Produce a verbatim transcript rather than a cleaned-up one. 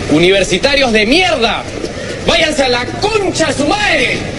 Universitarios de mierda, váyanse a la concha de su madre.